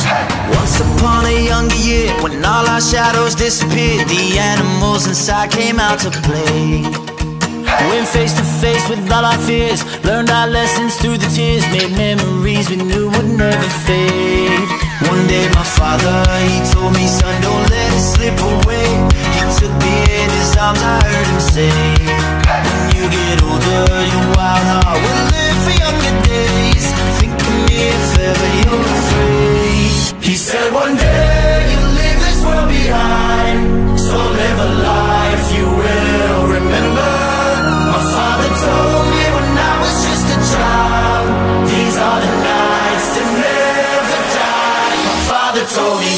Once upon a younger year, when all our shadows disappeared, the animals inside came out to play. Went face to face with all our fears, learned our lessons through the tears, made memories we knew would never fade. One day my father, he told me, son, don't let it slip away. He took me in his arms, I heard him say, when you get older, your wild heart will live for younger days. Think of me if ever you're afraid. He said one day you'll leave this world behind, so live a life you will remember. My father told me when I was just a child, these are the nights that never die. My father told me.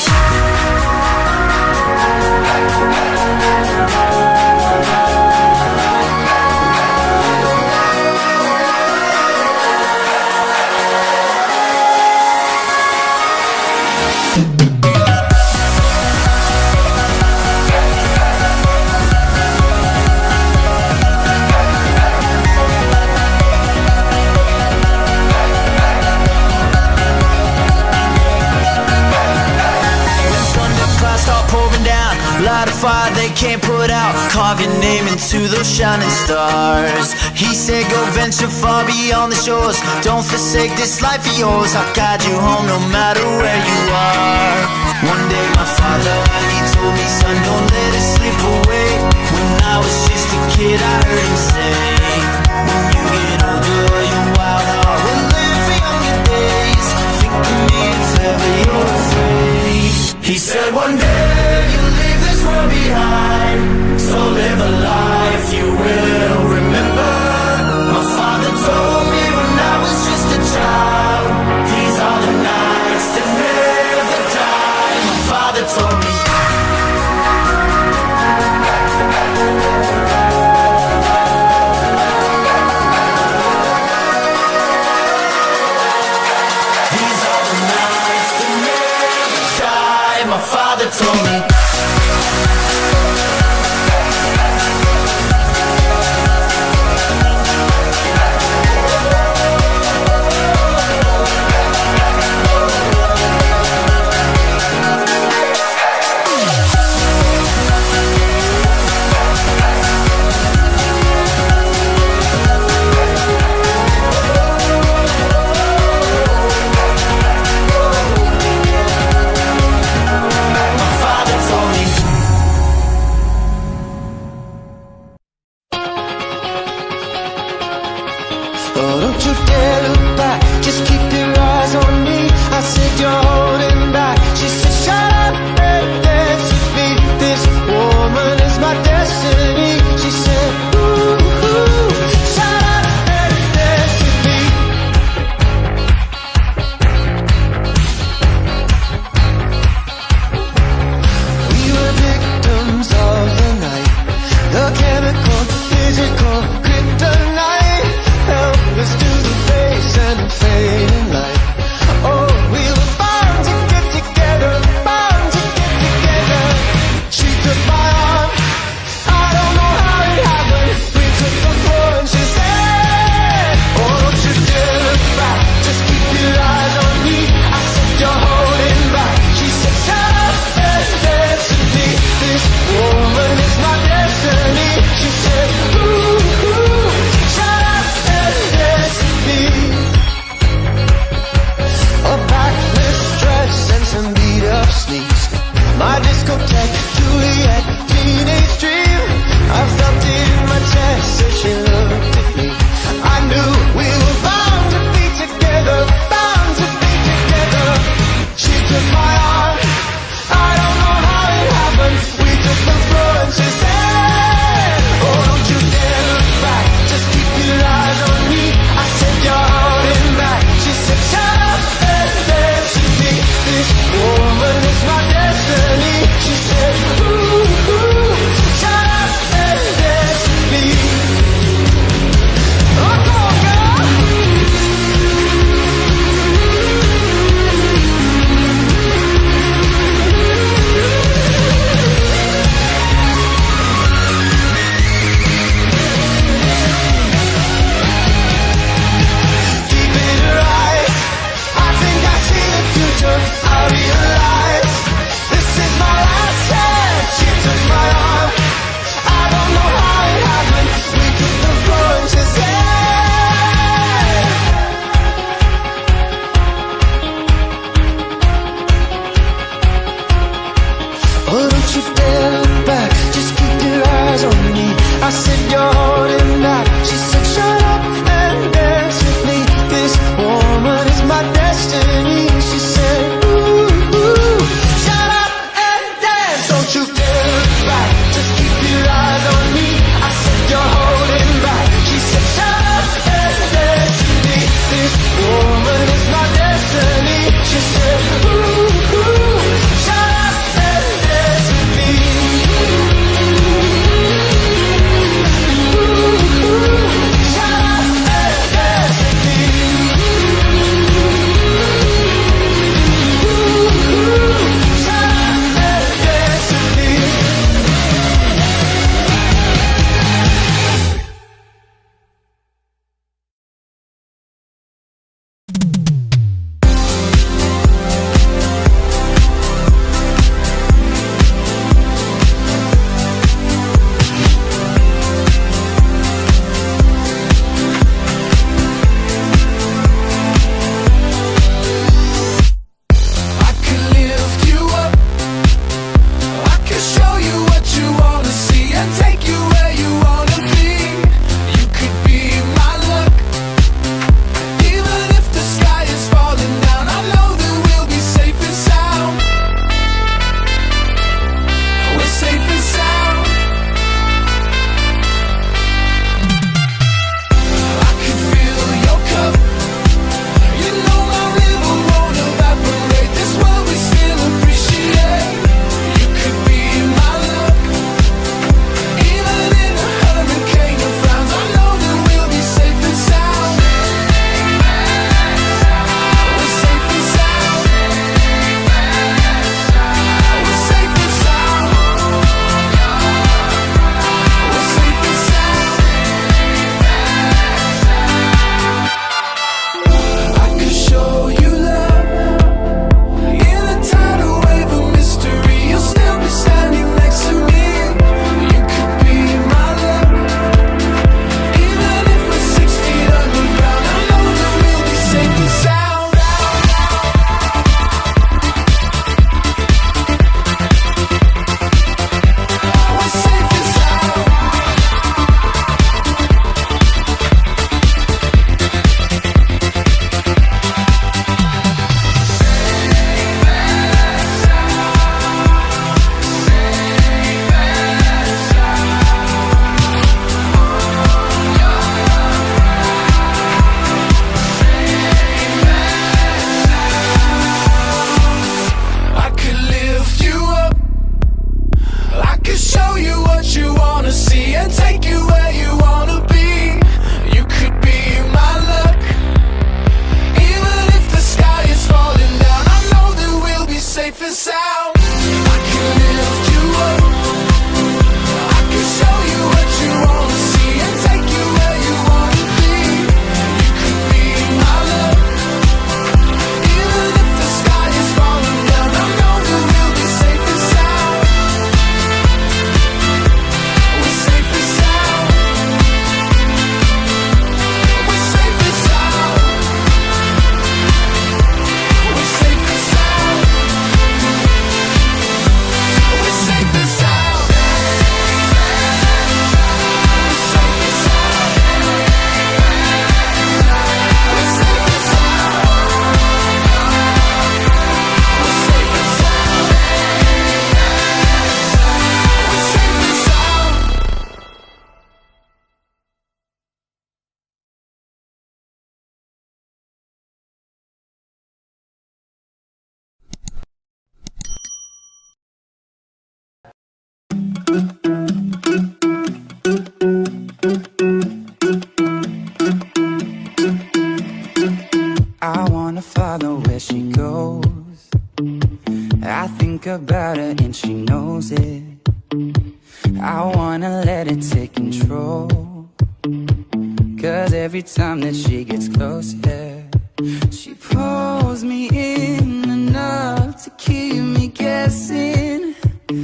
Light a fire they can't put out, carve your name into those shining stars. He said go venture far beyond the shores, don't forsake this life of yours. I'll guide you home no matter where you are. One day my father, he told me, son, don't let it slip away. When I was just a kid I heard him say, when you get older your wild heart will live for younger days. Think of me if ever you're afraid. He said one day you'll leave this world behind, so live a life you will remember. My father told me when I was just a child, these are the nights that never die. My father told me. These are the nights that never die. My father told me. safe and sound. I can lift you up, I can show you what you wanna see, and take you where you wanna be. You could be my love, even if the sky is falling down. I know that we'll be safe and sound. We're safe and sound. We're safe and sound. We're safe and sound. We're safe and sound. I wanna follow where she goes. I think about her and she knows it. I wanna let it take control, 'cause every time that she gets closer, she pulls me in enough to keep me guessing.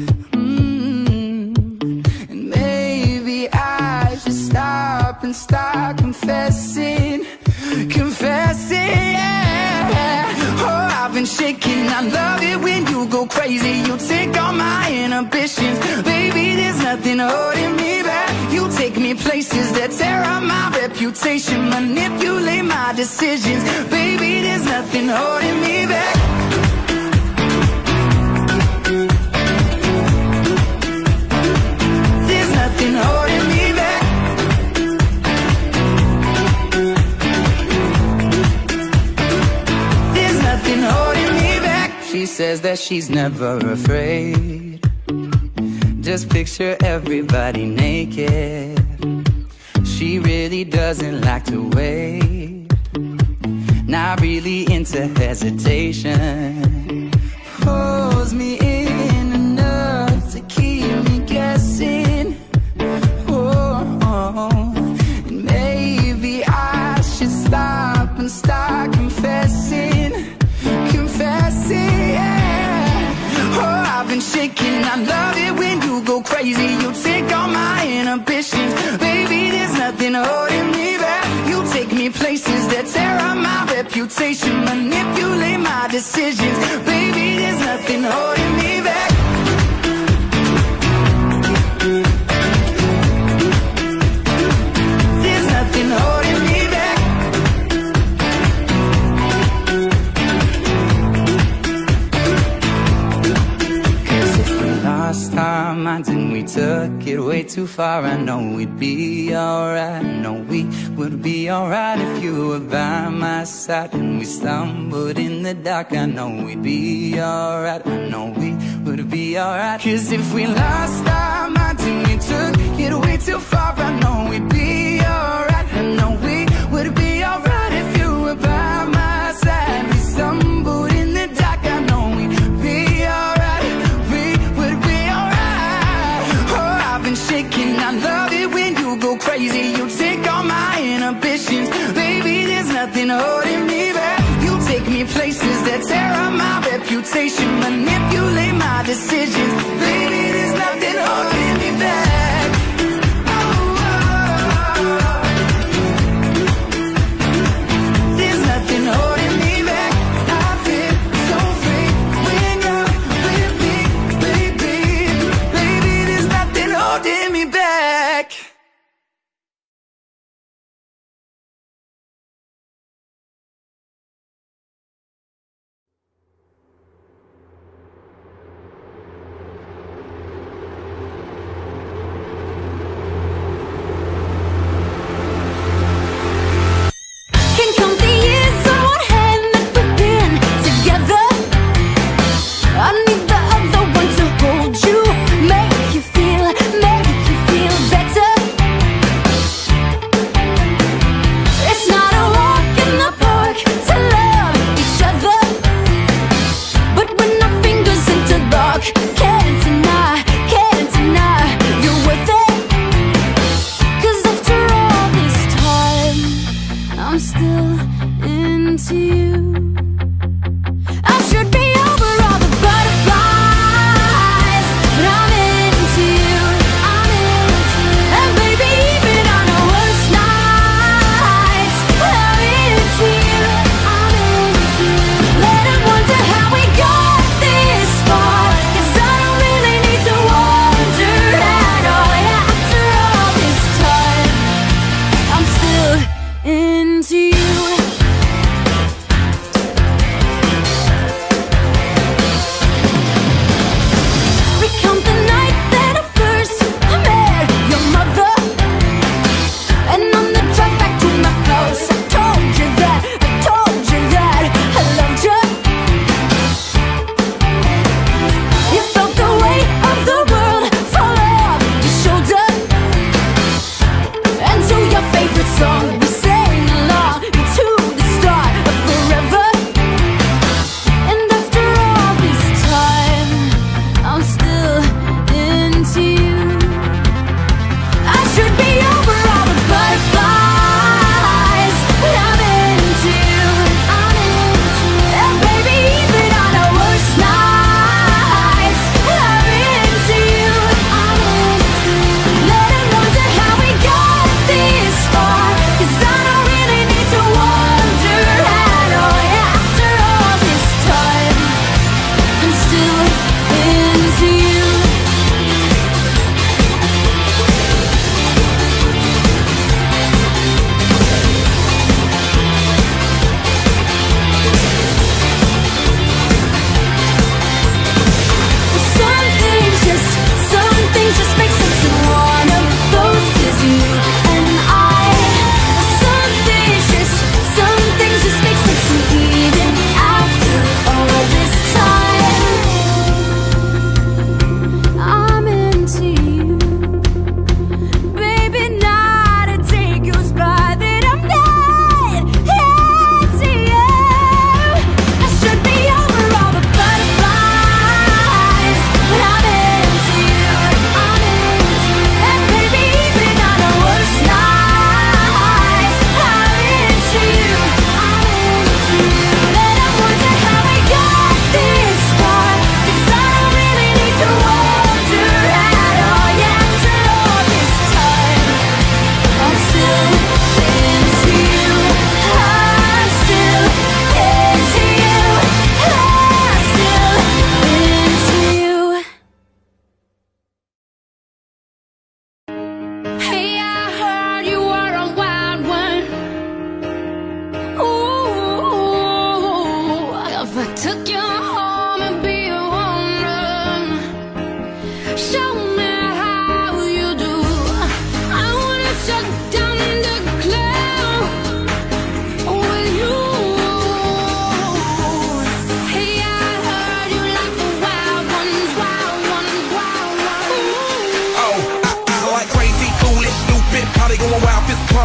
And maybe I should stop and start confessing. Confessing, yeah. Oh, I've been shaking. I love it when you go crazy. You take all my inhibitions. Baby, there's nothing holding me back. You take me places that tear up my reputation, manipulate my decisions. Baby, there's nothing holding me back. There's nothing holding me back. Holding me back. She says that she's never afraid. Just picture everybody naked. She really doesn't like to wait. Not really into hesitation. Pulls me in enough to keep me guessing. Oh, and maybe I should stop and start confessing. Confessing, yeah. Oh, I've been shaking. I love it when you go crazy. You take all my inhibitions. Baby, there's nothing holding me back. You take me places that tear up my reputation, manipulate my decisions. Baby, there's nothing holding me back. There's nothing holding me back. Lost our minds and we took it way too far. I know we'd be alright. I know we would be alright if you were by my side. And we stumbled in the dark. I know we'd be alright. I know we would be alright. 'Cause if we lost our minds and we took it way too far, I know we'd be alright. I know we would be alright if you were by my side. We stumbled in the dark. I know we'd be alright. Shaking, I love it when you go crazy. You take all my inhibitions. Baby, there's nothing holding me back. You take me places that tear up my reputation, manipulate my decisions. Baby, there's nothing holding me back. There's nothing holding me back. I feel so free when you're with me, baby. Baby, there's nothing holding me back.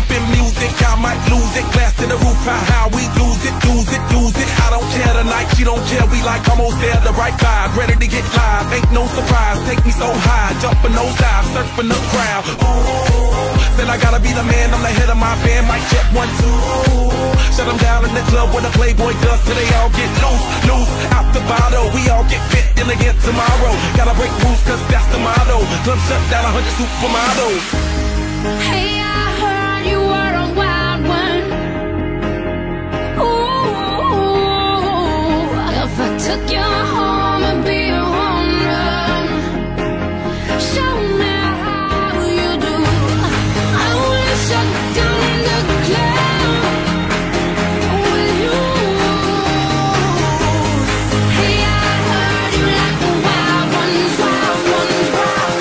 bumping music, I might lose it. Glass to the roof, how we lose it, lose it, lose it. I don't care tonight, she don't care. We like almost there, the right vibe, ready to get live. Ain't no surprise, take me so high, jumping those dives, surfing the crowd. Oh, said I gotta be the man, I'm the head of my band. Mic check 1, 2. Shut them down in the club where the Playboy does, till they all get loose, loose. Out the bottle, we all get fit in again tomorrow. Gotta break rules, cause that's the motto. Club shut down 100 supermodels. Hey, I heard you were a wild one. Ooh, if I took you home and be a home run, show me how you do. I wanna shut down the club with you. Hey, I heard you like the wild ones, wild ones, wild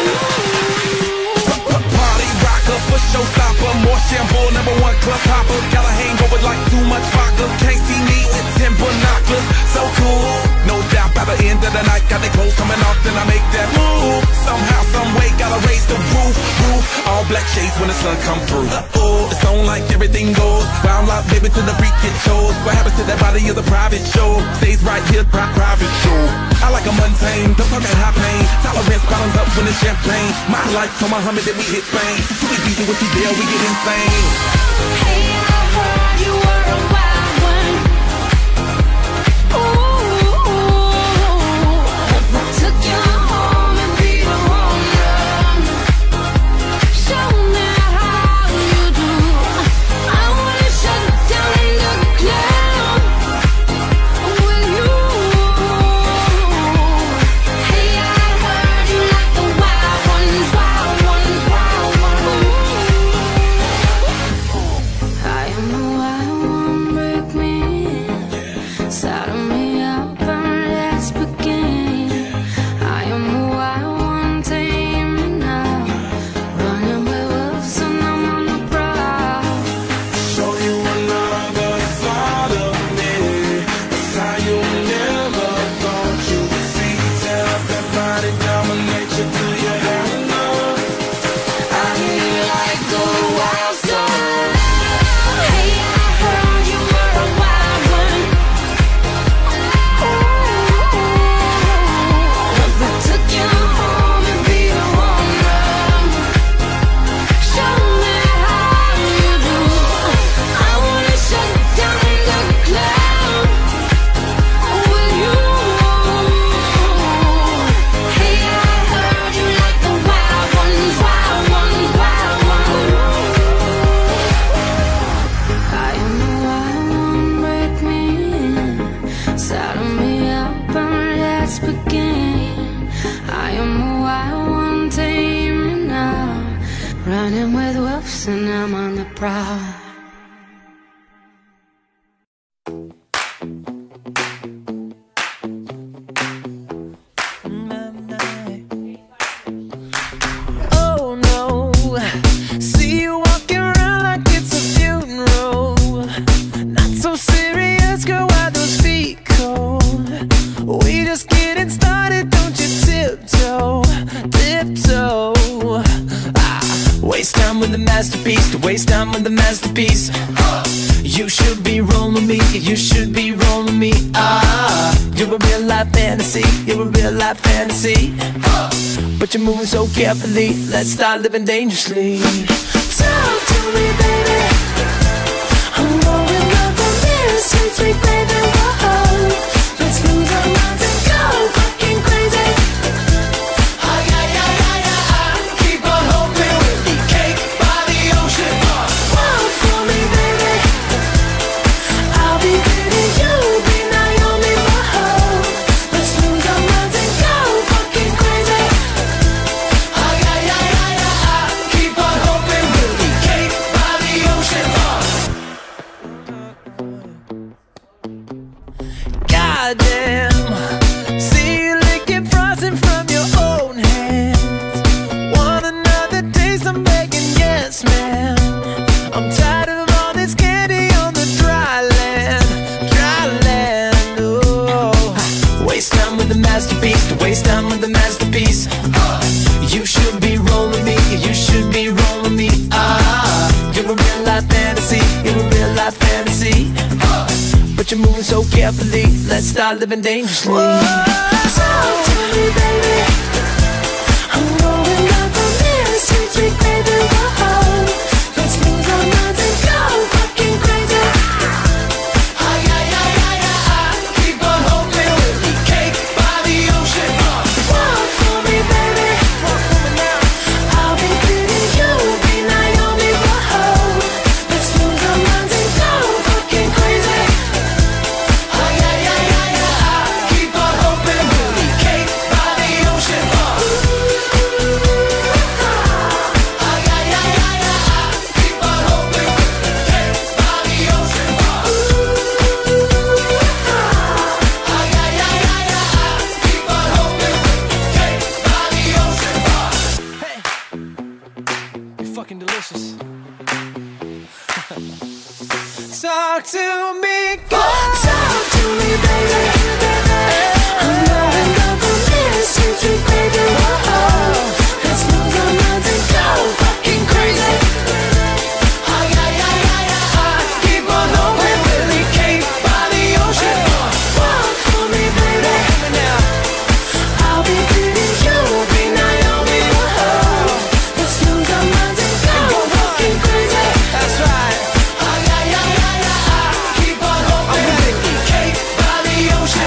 ones. Party rocker, for showstopper, more shampoo, #1 club hopper. Got a hangover like too much vodka. Can't see me with 10 binoculars. So cool, no doubt by the end of the night. Got the clothes coming off, then I make that move. Somehow, some way, gotta raise the roof. All black shades when the sun come through. Uh-oh, it's on like everything goes. Wild out, baby, to the freak it shows. What happens to that body is a private show. Stays right here, private show. I like a mundane, don't talk at high pain. Tolerance bottoms up when it's champagne. My life for Muhammad, then we hit fame. Too easy with you there, we get insane. Hey, I heard you were a wild one. Ooh, if I took you home and be a home run, show me how you do. I wanna shut down the club with you. Hey, I heard you like the wild ones, wild ones, wild ones. I am the wild one, break me, saddle me up and let's begin. I am the wild one, tame me now, running with wolves and I'm on the prowl. Show you another side of me. It's how you never thought you would see. Tear up that body, dominate you till you have enough. I hear you like the wild star. Hey, I heard you were a wild one. Ooh, if I took you home and be a home run, show me how you do. I wanna shut down the club with you. Hey, I heard you like the wild ones, wild ones, wild ones. I am the wild one, break me, saddle me up and let's begin. I am the wild one, tame me now, running with wolves and I'm on the prowl. Oh no, see you walking around like it's a funeral. Not so serious, girl, why those feet cold? We just getting started, don't you tiptoe, tiptoe. Waste time with the masterpiece, to waste time with the masterpiece. You should be rolling me, you should be rolling me. You're a real life fantasy, you're a real life fantasy. But you're moving so carefully, let's start living dangerously. Talk to me, baby, I'm going up on this, sweet, sweet baby, whoa. Let's lose our minds and go fucking crazy. Keep on hoping we'll be cake by the ocean. Walk for me, baby, I'll be pretty, you'll be Naomi, whoa. Let's lose our minds and go fucking crazy. Keep on hoping we'll be cake by the ocean. Goddamn, see you licking frosting from your own hands. Want another taste? I'm begging, yes, man. I'm tired of all this candy on the dry land, dry land. Oh, waste time with the masterpiece, to waste time with the masterpiece. You should be rolling me, you should be rolling me. You're a moving so carefully. Let's start living dangerously. Talk to me, baby. I'm going up from this sweet, sweet baby. Whoa, let's lose our minds and go fucking crazy. Ay, ay, ay, ay, ay, ay. Keep on hoping we'll be cake by the ocean. Walk for me, baby. Walk for me now. I'll be pretty, you'll be Naomi. Whoa, let's lose our minds and go fucking crazy. Ay, ay, ay, ay, ay, ay. Keep on hoping we'll be cake by the ocean. Ay, ay, ay, ay, ay, ay. Keep on hoping we'll be cake by the ocean. Ay, ay, ay, ay, ay, ay. Keep on hoping we'll be cake by the ocean. Hey, you're fucking delicious. Talk to me, girl. Talk to me, baby. I'm going up from this sweet, sweet baby. Whoa, let's lose our minds and go fucking crazy. Ay, ay, ay, ay, ay, ay. Keep on hoping we'll be cake by the ocean. Walk for me, baby. I'll be pretty, you'll be Naomi. Whoa, let's lose our minds and go fucking crazy. That's right. Ay, ay, ay, ay, ay, ay. Keep on hoping we'll be cake by the ocean.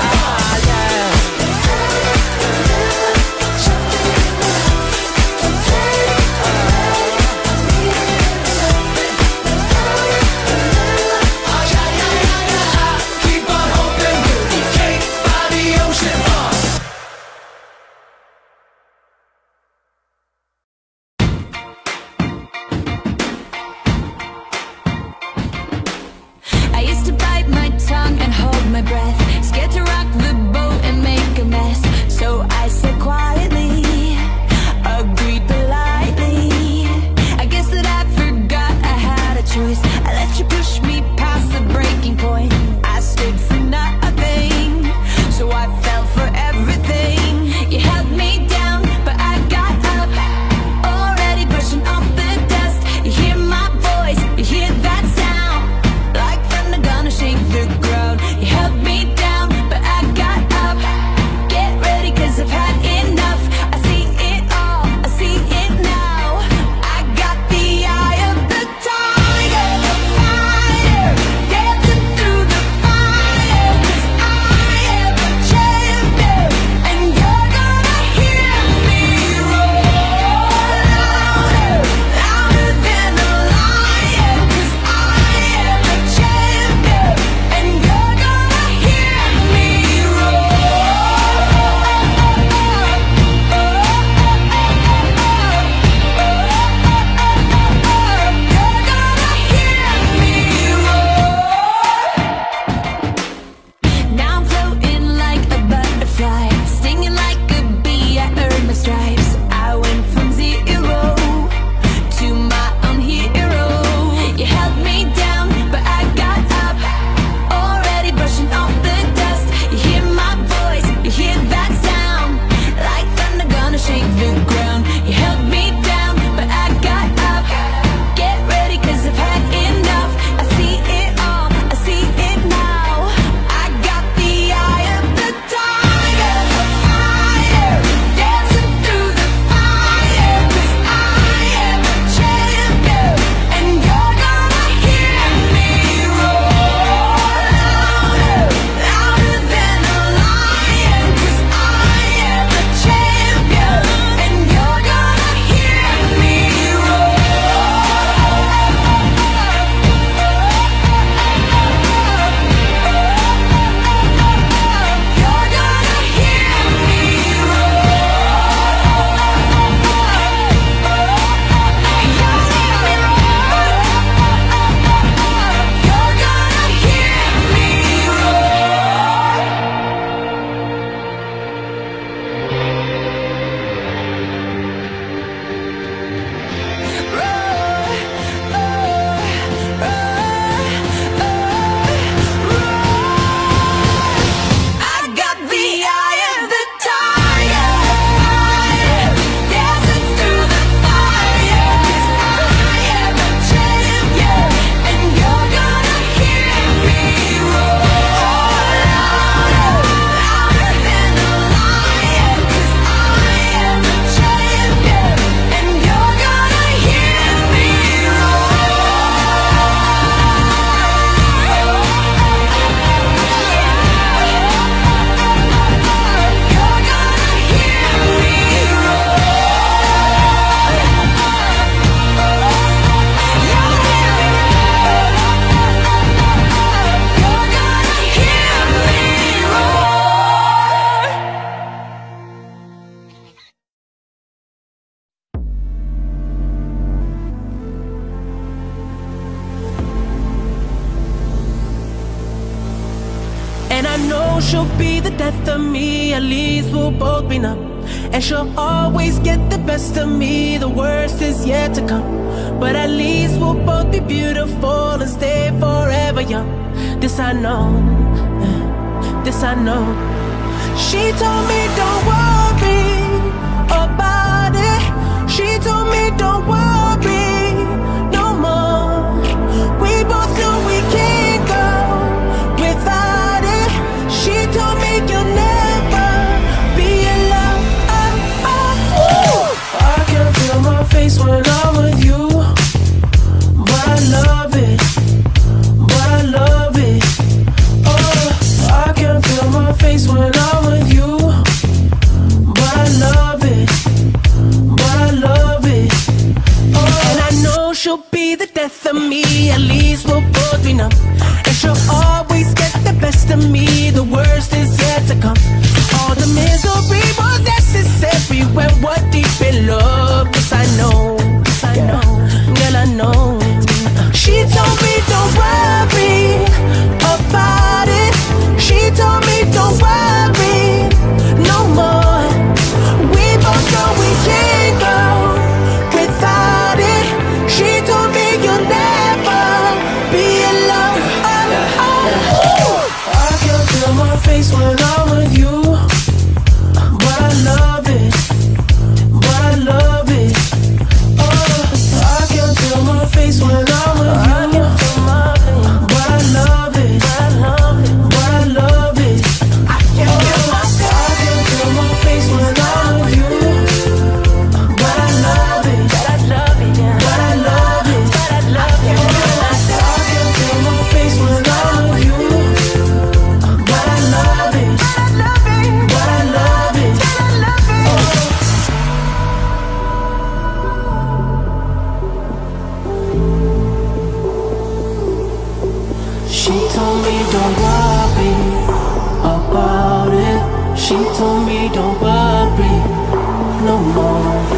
she'll be the death of me, at least we'll both be numb. And she'll always get the best of me, the worst is yet to come. But at least we'll both be beautiful and stay forever young. This I know, this I know. She told me don't worry about it. She told me don't worry no more. We both know we can't go without it. She told me you'll never be alone. I can feel my face when I'm with you, but I love it, but I love it. Oh, I can feel my face when I'm with you, but I love it, but I love it. Oh, and I know she'll be the death of me, at least we'll both be numb. And she'll always get the best of me, the worst is yet to come. All the misery was necessary when we're deep in love. Yes, I know, yes, I know, girl, I know. She told me don't worry about it. She told me don't worry no more. We both know we can't go without it. She told me you'll never be alone. I can feel my face when I'm with you, but I love it, but I love it. Oh, I can feel my face when I'm with you, but I love it, but I love it. I can feel my face when I'm with you, but I love it, but I love it, but I love it, but I love it. I can feel my face when I'm with you, but I love it, but I love it, but I love it. She told me don't worry about it. She told me don't worry no more.